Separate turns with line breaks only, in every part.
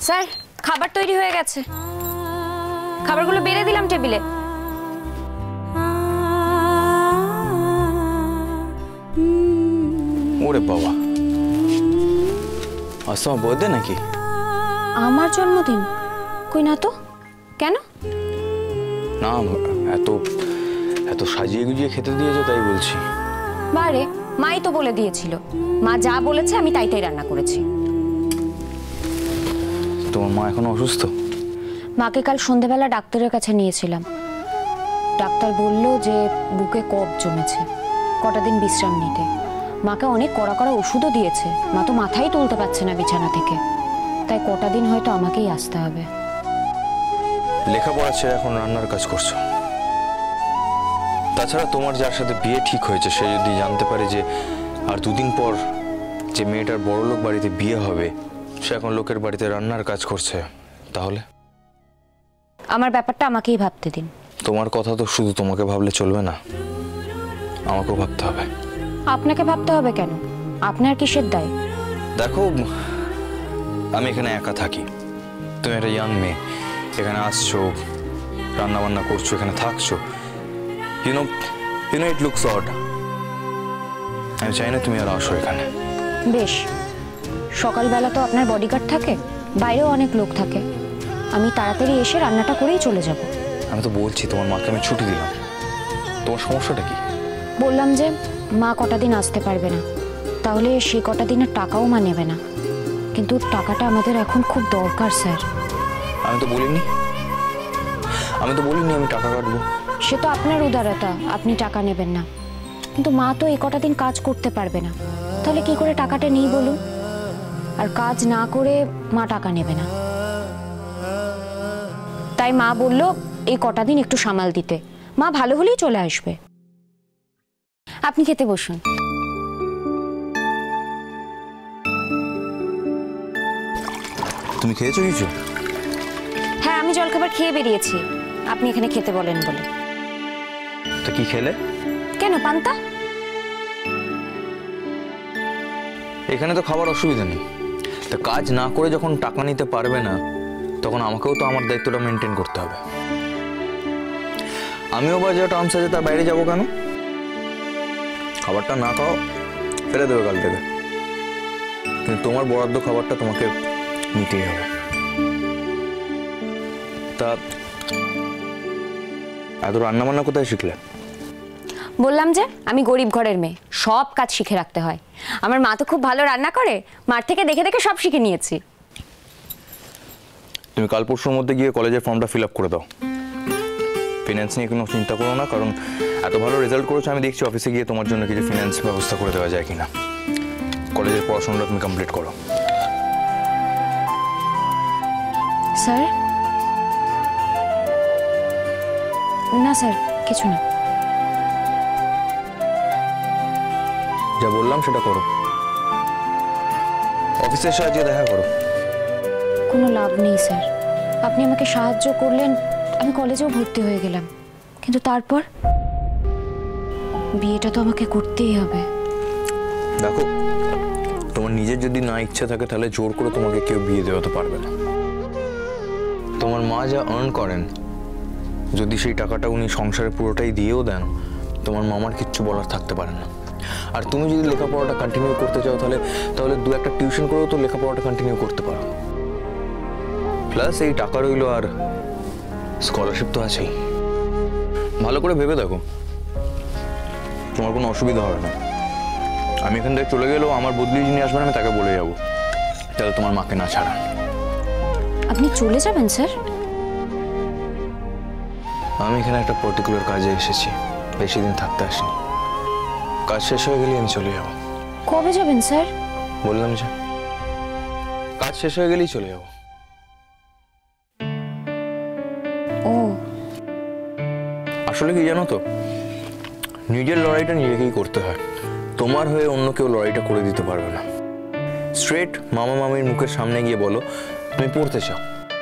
Sir, খাবার তৈরি হয়ে গেছে, খাবারগুলো বেড়ে দিলাম টেবিলে।
ওরে বাবা, আজ তোমার বার্থডে নাকি?
আমার জন্মদিন? কই না তো। কেন?
না, এত এত সাজিয়ে গুজিয়ে খেতে দিয়েছো তাই বলছি।
বারে, মাই তো বলে দিয়েছিল, মা যা বলেছে আমি তাই তাই রান্না করেছি।
তোমার মা এখনো অসুস্থ?
মাকে কাল সন্ধ্যাবেলা ডাক্তারের কাছে নিয়েছিলাম। ডাক্তার বলল যে বুকে কফ জমেছে, কটা দিন বিশ্রাম নিতে। মাকে অনেক কড়া কড়া ওষুধও দিয়েছে, মা তো মাথাই তুলতে পারছে না বিছানা থেকে, তাই কটা দিন হয়তো আমাকেই আসতে হবে।
লেখাপড়া ছেড়ে এখন রান্নার কাজ করছো। তাছাড়া তোমার যার সাথে বিয়ে ঠিক হয়েছে সে যদি জানতে পারে যে আর দুদিন পর যে মেয়েটার বড়লোক বাড়িতে বিয়ে হবে, সে এখন লোকের বাড়িতে রান্নার কাজ করছে, তাহলে?
আমার ব্যাপারটা আমাকেই ভাবতে দিন।
তোমার কথা তো শুধু তোমাকে ভাবলে চলবে না, আমাকেও ভাবতে হবে।
আপনাকে ভাবতে হবে কেন? আপনার কিসের দায়?
দেখো, আমি এখানে একা থাকি, তুমি একটা ইয়াং মেয়ে, এখানে আসছো, রান্না বান্না করছো, এখানে থাকছো, you know it looks odd. আমি চাই না তুমি আর আসো এখানে।
বেশ, সকালবেলা তো আপনার বডিগার্ড থাকে, বাইরেও অনেক লোক থাকে, আমি তাড়াতাড়ি এসে রান্নাটা করেই চলে যাব।
আমি তো বলছি তোমার মাকে আমি ছুটি দিলাম, তোমার সমস্যাটা কি?
বললাম যে মা কটা দিন আসতে পারবে না, তাহলে সে কটা দিনের টাকাও মা নেবে না, কিন্তু টাকাটা আমাদের এখন খুব দরকার স্যার।
আমি তো বলিনি আমি টাকা কাটবো।
সে তো আপনার উদারতা, আপনি টাকা নেবেন না, কিন্তু মা তো এই কটা দিন কাজ করতে পারবে না, তাহলে কি করে টাকাটা নিই বলুন? আর কাজ না করে মা টাকা নেবে না, তাই মা বলল এই কটা দিন একটু সামাল দিতে, মা ভালো হলেই চলে আসবে। আপনি খেতে বসুন।
তুমি খেয়েছো কিছু?
হ্যাঁ, আমি জলখাবার খেয়ে বেরিয়েছি, আপনি এখানে খেতে বলেন বলে।
তো কি খেলে?
কেন, পান্তা?
এখানে তো খাবার অসুবিধা নেই, তা কাজ না করে যখন টাকা নিতে পারবে না তখন আমাকেও তো আমার দায়িত্বটা মেনটেন করতে হবে। আমিও বা যেটা টার্মস আছে তার বাইরে যাবো কেন? খাবারটা না খাও, ফেলে দেবে কাল থেকে, কিন্তু তোমার বরাদ্দ খাবারটা তোমাকে নিতেই হবে। তা এত রান্না বান্না কোথায় শিখলে?
বললাম যে আমি গরিব ঘরের মেয়ে, সব কাজ শিখে রাখতে হয়। আমার মা তো খুব ভালো রান্না করে, মার থেকে দেখে দেখে সব শিখে নিয়েছি।
তুমি কাল পরশুর মধ্যে গিয়ে কলেজের ফর্মটা ফিল আপ করে দাও। ফিনান্স নিয়ে কোনো চিন্তা করো না, কারণ এত ভালো রেজাল্ট করেছো, আমি দেখছি অফিসে গিয়ে তোমার জন্য কিছু ফিনান্স ব্যবস্থা করে দেওয়া যায় কিনা। কলেজের পড়াশোনাটা তুমি কমপ্লিট করো।
স্যার? না স্যার, কিছু না।
যা বললাম সেটা করো, অফিসের সাথে দেখা করো।
কোনো লাভ নেই স্যার, আপনি আমাকে সাহায্য করলেন, আমি কলেজেও ভর্তি হয়ে গেলাম, কিন্তু তারপর বিয়েটা তো আমাকে করতেই হবে।
দেখো, তোমার নিজের যদি না ইচ্ছা থাকে তাহলে জোর করে তোমাকে কেউ বিয়ে দেওয়াতে পারবে না। তোমার মা যা আর্ন করেন, যদি সেই টাকাটা উনি সংসারে পুরোটাই দিয়েও দেন, তোমার মামার কিচ্ছু বলার থাকতে পারে না। আর তুমি যদি লেখাপড়াটা কন্টিনিউ করতে চাও তাহলে তাহলে দু একটা টিউশন করেও তো লেখাপড়াটা কন্টিনিউ করতে পারো। প্লাস এই টাকা রইল, আর স্কলারশিপ তো আছেই। ভালো করে ভেবে দেখো, তোমার কোনো অসুবিধা হবে না। আমি এখান থেকে চলে গেলেও আমার বদলি যিনি আসবেন আমি তাকে বলে যাবো যাতে তোমার মাকে না ছাড়া।
আপনি চলে যাবেন স্যার?
আমি এখানে একটা পার্টিকুলার কাজে এসেছি, বেশি দিন থাকতে আসিনি। কাজ শেষ হয়ে গেলে আমি চলে যাব।
কবে যাবেন স্যার?
বললাম যে কাজ শেষ হয়ে গেলেই চলে যাব।
ও,
আসলে কি জানো তো, নিজের লড়াইটা নিজেকেই করতে হয়। তোমার হয়ে অন্য কেউ লড়াইটা করে দিতে পারবে না। স্ট্রেট মামা মামির মুখের সামনে গিয়ে বলো তুমি পড়তে চাও,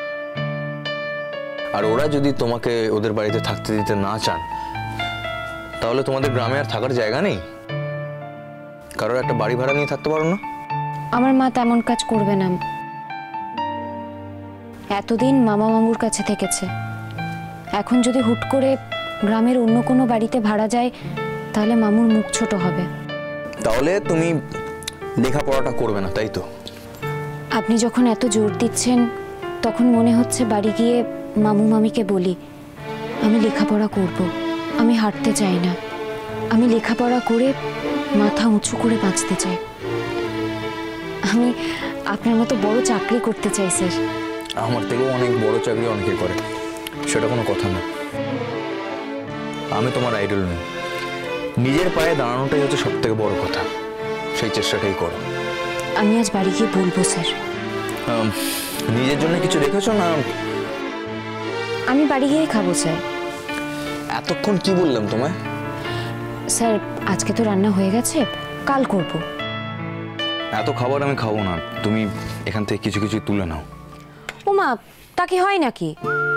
আর ওরা যদি তোমাকে ওদের বাড়িতে থাকতে দিতে না চান তাহলে তোমাদের গ্রামে আর থাকার জায়গা নেই? কারোর একটা বাড়ি ভাড়া নিয়ে থাকতে পারো না?
আমার মা তেমন কাজ করবে না। এতদিন মামা মামুর কাছে থেকেছে, এখন যদি হুট করে গ্রামের অন্য কোনো বাড়িতে ভাড়া যায় তাহলে মামুর মুখ ছোট হবে।
তাহলে তুমি লেখাপড়াটা করবে না, তাই তো?
আপনি যখন এত জোর দিচ্ছেন তখন মনে হচ্ছে বাড়ি গিয়ে মামু মামিকে বলি আমি লেখাপড়া করব, আমি হাঁটতে চাই না, আমি লেখাপড়া করে মাথা উঁচু করে বাঁচতে চাই, আমি আপনার মতো বড় চাকরি করতে চাই স্যার।
আমার থেকেও অনেক বড় চাকরি অনেকে করে, সেটা কোনো কথা না। আমি তোমার আইডল নই, নিজের পায়ে দাঁড়ানোটাই হচ্ছে সব থেকে বড় কথা, সেই চেষ্টাটাই করো।
আমি আজ বাড়ি গিয়ে বলবো স্যার।
নিজের জন্য কিছু রেখেছো না?
আমি বাড়ি গিয়ে খাবো স্যার।
এতক্ষণ কি বললাম তোমায়?
স্যার আজকে তো রান্না হয়ে গেছে, কাল করব।
এত খাবার আমি খাবো না, তুমি এখান থেকে কিছু কিছু তুলে নাও।
ওমা, তা কি হয় নাকি?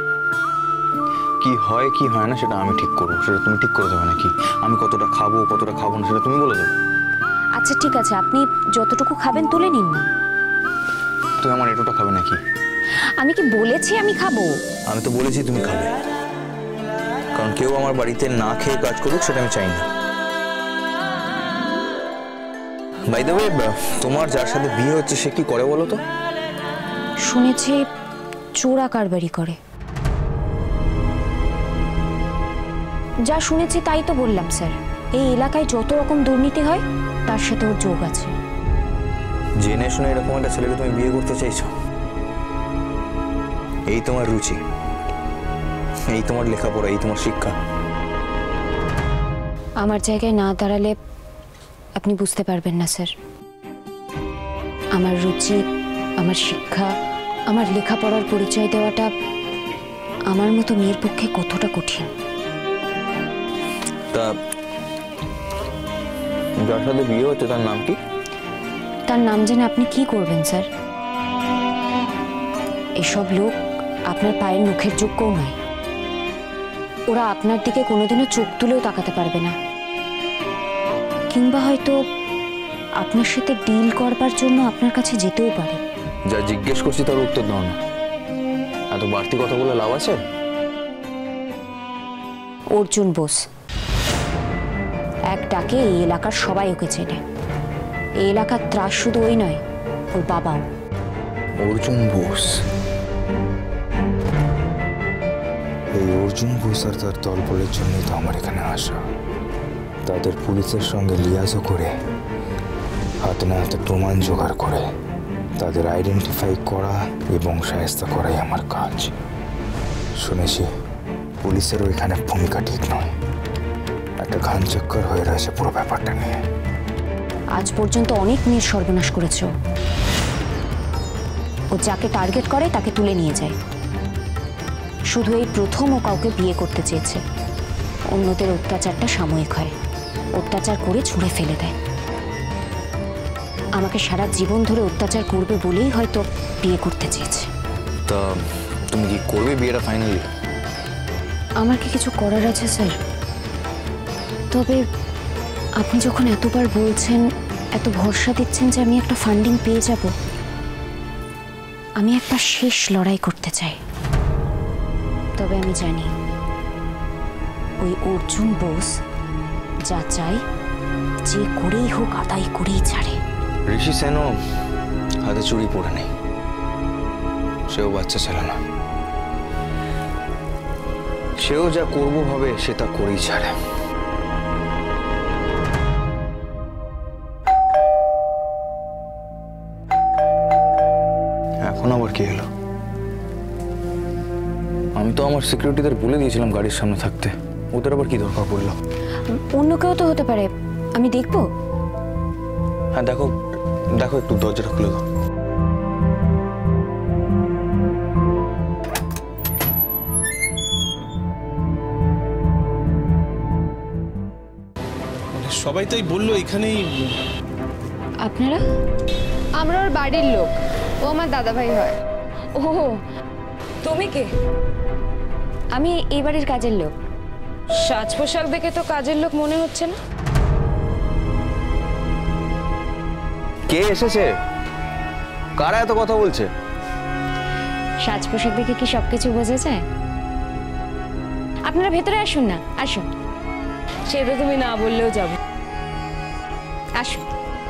কি হয় কি হয় না সেটা আমি ঠিক করবো, সেটা তুমি ঠিক করে দেবে নাকি? আমি কতটা খাবো কতটা খাবো না সেটা তুমি বলে দেবে।
আচ্ছা ঠিক আছে, আপনি যতটুকু খাবেন তুলে নিন না।
তুমি আমার এটুটা খাবে নাকি?
আমি কি বলেছি আমি খাবো?
আমি তো বলেছি তুমি খাবে, কারণ কেউ আমার বাড়িতে না খেয়ে কাজ করুক সেটা আমি চাই না। বাই দ্য ওয়ে, তোমার যার সাথে বিয়ে হচ্ছে সে কি করে বলো তো?
শুনেছি চোরা কারবারি করে। যা শুনেছি তাই তো বললাম স্যার। এই এলাকায় যত রকম দুর্নীতি হয় তার সাথে ওর যোগ আছে।
জেনে শুনে এরকম একটা ছেলেকে তুমি বিয়ে করতে চাইছো? এই তোমার রুচি, এই তোমার লেখাপড়া, এই তোমার শিক্ষা?
আমার জায়গায় না দাঁড়ালে আপনি বুঝতে পারবেন না স্যার। আমার রুচি, আমার শিক্ষা, আমার লেখাপড়ার পরিচয় দেওয়াটা আমার মতো মেয়ের পক্ষে কতটা কঠিন।
তা যার সাথে বিয়ে হচ্ছে তার নাম কি?
তার নাম জেনে আপনি কি করবেন স্যার? এসব লোক আপনার পায়ের মুখের যোগ্যও নয়। ওরা আপনার দিকে কোনোদিনও চোখ তুলেও তাকাতে পারবে না, কিংবা হয়তো আপনার সাথে ডিল করবার জন্য আপনার কাছে যেতেও পারে।
যা জিজ্ঞেস করছি তার উত্তর দাও না, এত বাড়তি কথা বলে লাভ আছে?
অর্জুন বোস, এক ডাকে এই এলাকার সবাই ওকে চেনে। এই এলাকার ত্রাস শুধু ওই নয়, ওর বাবাও।
অর্জুন বোস?
এই অর্জুন বোস আর তার দলবলের জন্যই তো আমার এখানে আসা। তাদের পুলিশের সঙ্গে লিয়াজও করে হাতে না হাতে প্রমাণ জোগাড় করে তাদের আইডেন্টিফাই করা এবং শায়েস্তা করাই আমার কাজ। শুনেছি পুলিশেরও এখানে ভূমিকা ঠিক নয়, একটা ঘান চক্কর হয়ে রয়েছে পুরো ব্যাপারটা নিয়ে।
আজ পর্যন্ত অনেক মেয়ের সর্বনাশ করেছে ও যাকে টার্গেট করে তাকে তুলে নিয়ে যায়। শুধু এই প্রথম ও কাউকে বিয়ে করতে চেয়েছে। অন্যদের অত্যাচারটা সাময়িক হয়, অত্যাচার করে ছুঁড়ে ফেলে দেয়। আমাকে সারা জীবন ধরে অত্যাচার করবে বলেই হয়তো বিয়ে করতে চেয়েছে।
তা তুমি কি করবে বিয়েটা ফাইনালি?
আমার কি কিছু করার আছে স্যার? তবে আপনি যখন এতবার বলছেন, এত ভরসা দিচ্ছেন যে আমি একটা ফান্ডিং পেয়ে যাব, আমি একটা শেষ লড়াই করতে চাই। তবে আমি জানি ওই অর্জুন বোস যা চাই যে করেই হোক আদায় করেই ছাড়ে।
ঋষি সেনও হাতে চুড়ি পরে নেই, সেও বাচ্চা ছিল না, সেও যা করবো ভাবে সে তা করেই ছাড়ে। এখন আবার কি হলো? আমি তো আমার সিকিউরিটিদের বলে দিয়েছিলাম গাড়ির সামনে থাকতে, ওদের আবার কি দরকার পড়লো?
অন্য কেউ তো হতে পারে, আমি দেখবো।
হ্যাঁ দেখো, দেখো একটু দরজাটা খুলে দাও।
সবাই তাই বললো এখানেই।
আপনারা?
আমরা ওর বাড়ির লোক, ও আমার দাদাভাই হয়।
ও তুমি কে? আমি এই বাড়ির কাজের লোক।
সাজ পোশাক দেখে তো কাজের লোক মনে হচ্ছে না।
কে এসেছে? কারা এত কথা বলছে?
সাজ পোশাক দেখে কি সবকিছু বোঝা যায়? আপনারা ভেতরে আসুন না, আসুন।
সে তো তুমি না বললেও যাবো।
আসুন।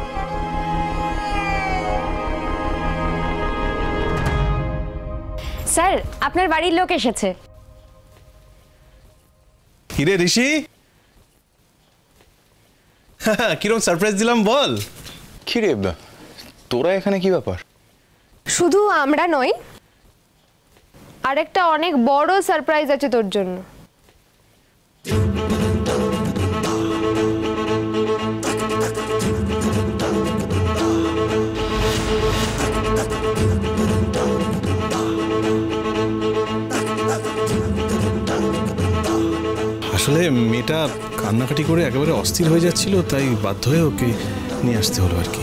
স্যার, আপনার বাড়ির লোক এসেছে।
কিরে ঋষি, কিরম সারপ্রাইজ দিলাম বল।
কি রে, তোরা এখানে কি ব্যাপার?
শুধু আমরা নই, আরেকটা অনেক বড় সারপ্রাইজ আছে তোর জন্য।
আসলে মেয়েটা কান্নাকাটি করে একেবারে অস্থির হয়ে যাচ্ছিল, তাই বাধ্য হয়ে ওকে নিয়ে আসতে হলো আর কি।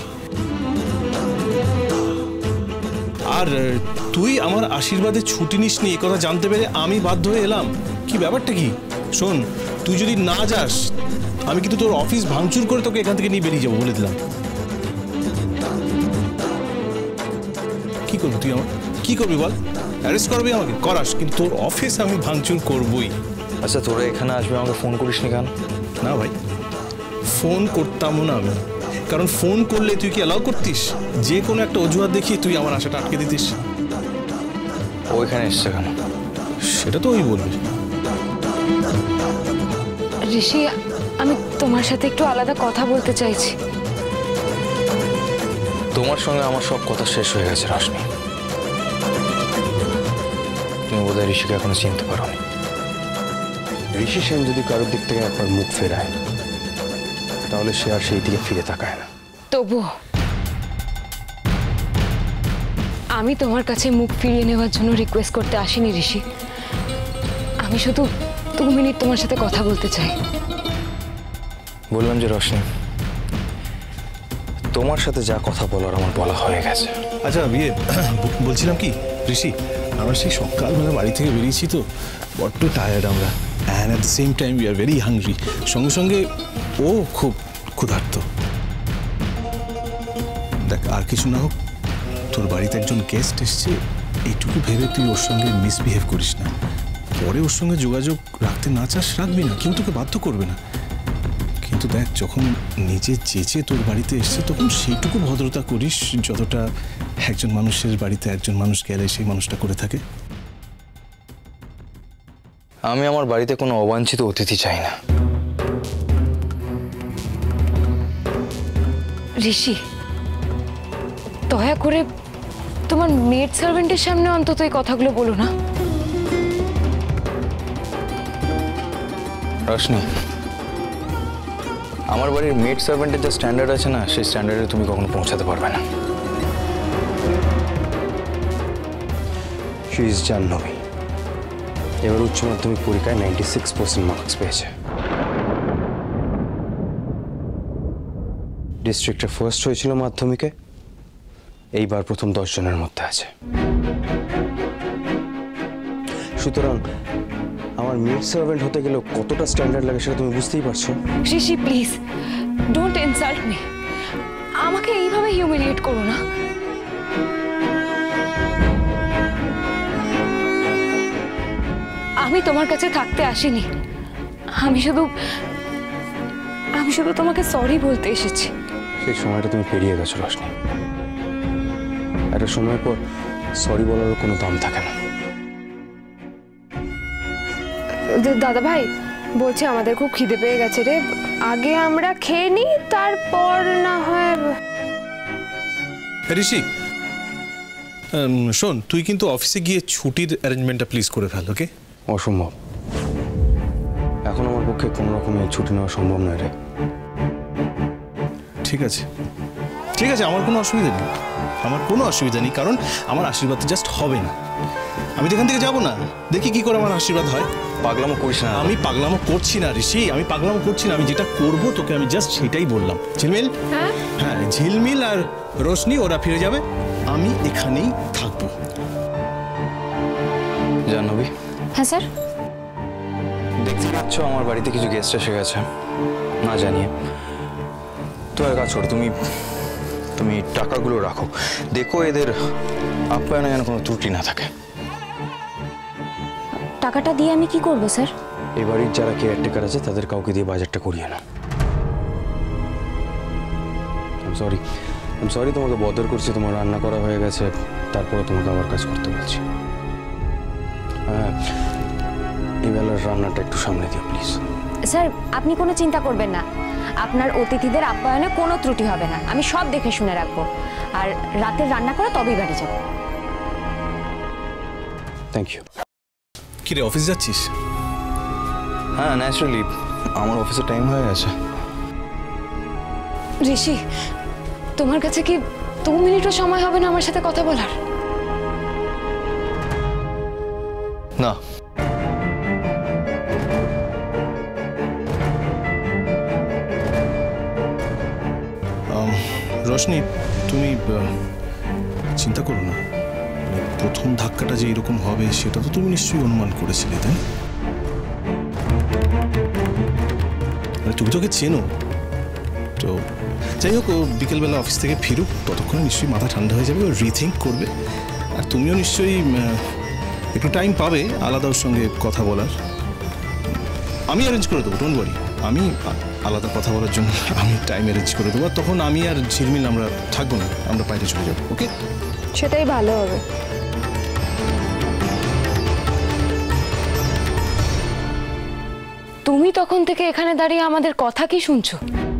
আর তুই আমার আশীর্বাদে ছুটি নিস নি, কথা জানতে পেরে আমি বাধ্য হয়ে এলাম। কি ব্যাপারটা কি? শোন, তুই যদি না যাস আমি কিন্তু তোর অফিস ভাঙচুর করে তোকে এখান থেকে নিয়ে বেরিয়ে যাবো, বলে দিলাম। কি করবি তুই আমার? কি করবি বল? অ্যারেস্ট করবি আমাকে? করাস, কিন্তু তোর অফিস আমি ভাঙচুর করবই।
আচ্ছা, তোরা এখানে আসবে, আমাকে ফোন করিস নি কেন?
না ভাই, ফোন করতামও না আমি, কারণ ফোন করলে তুই কি অ্যালাউ করতিস? যে কোনো একটা অজুহাত দেখিয়ে তুই আমার আশাটা আটকে দিতিস।
ও এখানে এসছে কেন?
সেটা তো ওই বলবি।
ঋষি, আমি তোমার সাথে একটু আলাদা কথা বলতে চাইছি।
তোমার সঙ্গে আমার সব কথা শেষ হয়ে গেছে রশ্মি। তুমি বোধহয় ঋষিকে এখনো চিনতে পারো।
ঋষি সেন যদি কারোর দিক থেকে একবার মুখ ফেরায় তাহলে সে আর সেই দিকে ফিরে তাকায় না।
তবু আমি তোমার কাছে মুখ ফিরিয়ে নেওয়ার জন্য রিকোয়েস্ট করতে আসিনি ঋষি। আমি শুধু 2 মিনিট তোমার সাথে কথা বলতে চাই।
বললাম যে রশ্মি, তোমার সাথে যা কথা বলার আমার বলা হয়ে গেছে।
আচ্ছা বিয়ে, বলছিলাম কি ঋষি, আমরা সেই সকালবেলা বাড়ি থেকে বেরিয়েছি তো বড্ড টায়ার্ড আমরা, and at the same time we are very hungry. সঙ্গে সঙ্গে ও খুব ক্ষুধার্ত। দেখ, আর কিছু না হোক, তোর বাড়িতে একজন গেস্ট এসছে, এইটুকু ভেবে তুই ওর সঙ্গে মিসবিহেভ করিস না। পরে ওর সঙ্গে যোগাযোগ রাখতে না চাস রাখবি না, কেউ তোকে বাধ্য করবে না। কিন্তু দেখ, যখন নিজে চেঁচে তোর বাড়িতে এসছে তখন সেইটুকু ভদ্রতা করিস যতটা একজন মানুষের বাড়িতে একজন মানুষ গেলে সেই মানুষটা করে থাকে।
আমি আমার বাড়িতে কোনো অবাঞ্ছিত অতিথি চাই না।
ঋষি, দয়া করে তোমার মেড সার্ভেন্টের সামনে অন্তত এই কথাগুলো বলো না।
রশ্মি, আমার বাড়ির মেড সার্ভেন্টের যে স্ট্যান্ডার্ড আছে না, সেই স্ট্যান্ডার্ডে তুমি কখনো পৌঁছাতে পারবে না।
She is Jahnavi. এবার উচ্চ মাধ্যমিক পরীক্ষায় 96% মার্কস পেয়েছে। ডিস্ট্রিক্টে ফার্স্ট হয়েছিল মাধ্যমিকে, এইবার প্রথম 10 জনের মধ্যে আছে। সুতরাং আমার মেড সার্ভেন্ট হতে গেলেও কতটা স্ট্যান্ডার্ড লাগে সেটা তুমি বুঝতেই পারছো।
Rishi, please don't insult me. আমাকে এইভাবে হিউমিলিয়েট করো না। আমি তোমার কাছে থাকতে আসিনি। আমি শুধু তোমাকে সরি বলতে এসেছি।
সেই সময়টা তুমি পেরিয়ে গেছো রশ্মি। একটা সময় পর সরি বলারও কোনো দাম থাকে না।
দাদা ভাই, বলছি আমাদের খুব খিদে পেয়ে গেছে রে, আগে আমরা খেয়ে নিই, তারপর না হয়।
ঋষি, শোন, তুই কিন্তু অফিসে গিয়ে ছুটির অ্যারেঞ্জমেন্টটা প্লিজ করে ফেল, ওকে?
অসম্ভব, এখন আমার পক্ষে কোনো রকমের ছুটি নেওয়া সম্ভব নয় রে।
ঠিক আছে, ঠিক আছে, আমার কোনো অসুবিধা নেই, আমার কোনো অসুবিধা নেই, কারণ আমার আশীর্বাদ জাস্ট হবে না। আমি তো এখান থেকে যাবো না, দেখি কি করে আমার আশীর্বাদ হয়।
পাগলামো করিস না।
আমি পাগলামো করছি না ঋষি, আমি পাগলামো করছি না। আমি যেটা করবো তোকে আমি জাস্ট সেটাই বললাম। ঝিলমিল, হ্যাঁ, ঝিলমিল আর রোশনি ওরা ফিরে যাবে, আমি এখানেই থাকবো।
জাহ্নবী,
হ্যাঁ স্যার।
দেখতে পাচ্ছ আমার বাড়িতে কিছু গেস্ট এসে গেছে না জানিয়ে। তো এক কাজ করো, তুমি টাকাগুলো রাখো, দেখো এদের আপ্যায়নে যেন কোনো ত্রুটি না থাকে।
টাকাটা দিয়ে আমি কি করব স্যার?
এই বাড়ির যারা কেয়ারটেকার আছে তাদের কাউকে দিয়ে বাজারটা করিয়ে না। আই সরি তোমাকে বদর করছি, তোমার রান্না করা হয়ে গেছে, তারপরে তোমাকে আবার কাজ করতে বলছি। হ্যাঁ, এই বেলার রান্নাটা একটু সামনে দিও প্লিজ।
স্যার আপনি কোনো চিন্তা করবেন না, আপনার অতিথিদের আপ্যায়নে কোনো ত্রুটি হবে না, আমি সব দেখে শুনে রাখবো। আর রাতের রান্না করে তবেই বাড়ি যাব।
Thank you.
কি রে, অফিস যাচ্ছিস?
হ্যাঁ ন্যাচারালি, আমার অফিসের টাইম হয়ে গেছে।
ঋষি, তোমার কাছে কি 2 মিনিটও সময় হবে না আমার সাথে কথা বলার?
না,
রোশনি, তুমি চিন্তা করো না। প্রথম ধাক্কাটা যে এরকম হবে সেটা তো তুমি নিশ্চয়ই অনুমান করেছিলে, তাই না? তুমি তোকে চেনো তো। যাই হোক, ও বিকেলবেলা অফিস থেকে ফিরুক, ততক্ষণে নিশ্চয়ই মাথা ঠান্ডা হয়ে যাবে, ও রিথিঙ্ক করবে। আর তুমিও নিশ্চয়ই একটু টাইম পাবে আলাদা ওর সঙ্গে কথা বলার। আমি অ্যারেঞ্জ করে দেবো, ডোন্ট ওয়ারি। আমি আলাদা কথা বলার জন্য আমি টাইম অ্যারেঞ্জ করে দেবো। আর তখন আমি আর ঝিলমিল আমরা থাকবো না, আমরা বাইরে চলে যাবো। ওকে,
সেটাই ভালো হবে। তুমি তখন থেকে এখানে দাঁড়িয়ে আমাদের কথা কি শুনছো?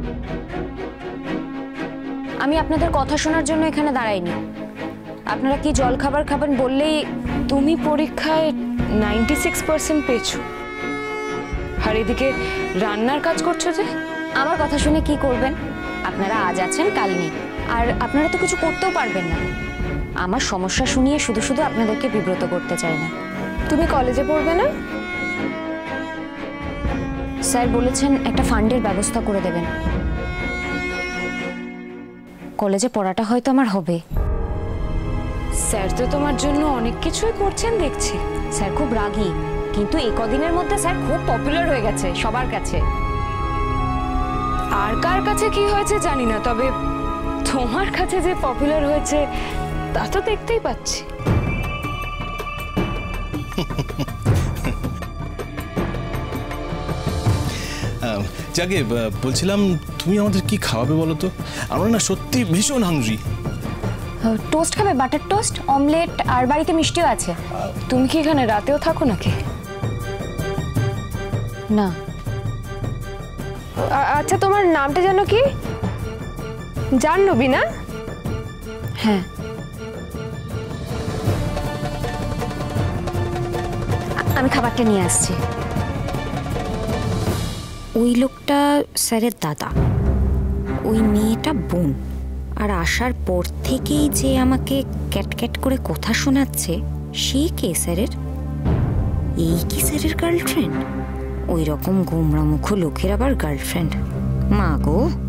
আমি আপনাদের কথা শোনার জন্য এখানে দাঁড়াইনি। আপনারা কি জল খাবার খাবেন বললেই।
তুমি পরীক্ষায় 96% পেয়েছো, আর এদিকে রান্নার কাজ করছো যে।
আমার কথা শুনে কি করবেন? আপনারা আজ আছেন কাল নেই, আর আপনারা তো কিছু করতেও পারবেন না। আমার সমস্যা শুনিয়ে শুধু শুধু আপনাদেরকে বিব্রত করতে চাই না।
তুমি কলেজে পড়বে না?
স্যার বলেছেন একটা ফান্ডের ব্যবস্থা করে দেবেন। কলেজে পড়াটা হয়তো আমার হবে।
স্যার তো তোমার জন্য অনেক কিছুই করছেন দেখছি।
স্যার খুব রাগী, কিন্তু এই কদিনের মধ্যে স্যার খুব পপুলার হয়ে গেছে সবার কাছে।
আর কার কাছে কি হয়েছে জানি না, তবে তোমার কাছে যে পপুলার হয়েছে তা তো দেখতেই পাচ্ছি।
যাকে বলছিলাম, তুমি আমাদের কি খাওয়াবে বলো তো? আমরা না সত্যি ভীষণ হাংরি।
টোস্ট খাবে? বাটার টোস্ট, অমলেট, আর বাড়িতে মিষ্টিও আছে।
তুমি কি এখানে রাতেও থাকো নাকি?
না।
আচ্ছা, তোমার নামটা যেন কি? জাহ্নবী না?
হ্যাঁ। আমি খাবারটা নিয়ে আসছি। ওই লোকটা স্যারের দাদা, ওই মেয়েটা বোন। আর আসার পর থেকেই যে আমাকে ক্যাট করে কথা শোনাচ্ছে, সে কে স্যারের? এই কি স্যারের গার্লফ্রেন্ড? ওই রকম গোমরা মুখ লোকের আবার গার্লফ্রেন্ড? মা গো!